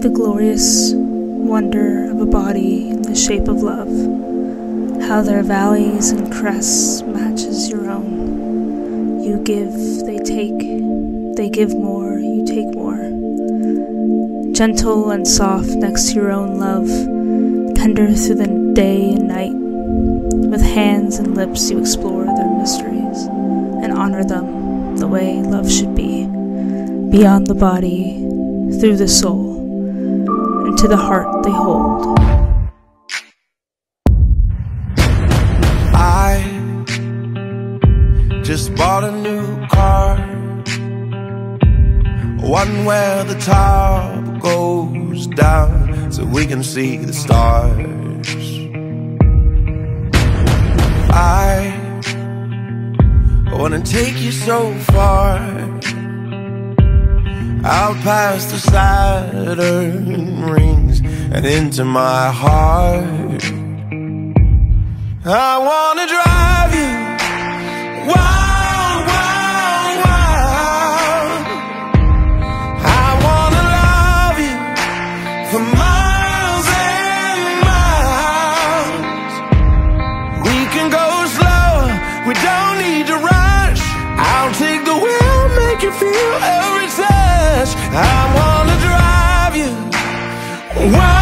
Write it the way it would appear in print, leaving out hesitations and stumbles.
the glorious wonder of a body in the shape of love, how their valleys and crests matches your own. You give, they take, they give more, you take more. Gentle and soft next to your own love, tender through the day and night. With hands and lips you explore their mysteries and honor them the way love should be, beyond the body, through the soul, and to the heart they hold. I just bought a new car, one where the top goes down so we can see the stars. I wanna take you so far, out past the Saturn rings and into my heart. I wanna drive you wild, wild, wild. I wanna love you for miles and miles. We can go slower, we don't need to rush. I'll take the wheel, make you feel every touch. I wanna drive you wild.